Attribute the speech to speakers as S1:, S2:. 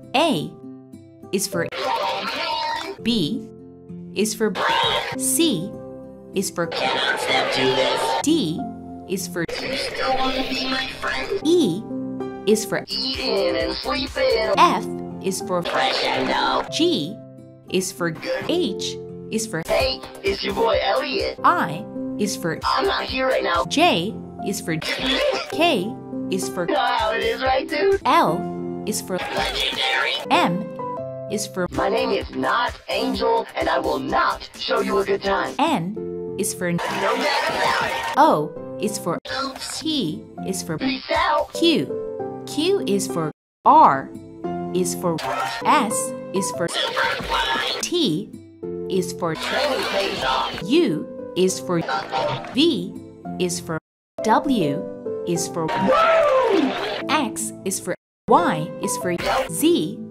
S1: A is for B is for C is for
S2: Cannot step to this.
S1: D is for
S2: You still want to be my friend?
S1: E is for
S2: Eat in and sleep in.
S1: F is for
S2: Fresh and no.
S1: G is for H is for
S2: Hey, it's your boy Eliot.
S1: I is for
S2: I'm not here right now.
S1: J is for K is for
S2: You know how it is, right, dude?
S1: L is for
S2: Legendary.
S1: M is for
S2: My name is not Angel, and I will not show you a good time.
S1: N is for
S2: No doubt about it.
S1: O is for
S2: Oops.
S1: P is for
S2: Peace out.
S1: Q is for R is for S is for
S2: Superfly.
S1: T is for
S2: Training pays off.
S1: U is for V is for W is for X is for Y is for Z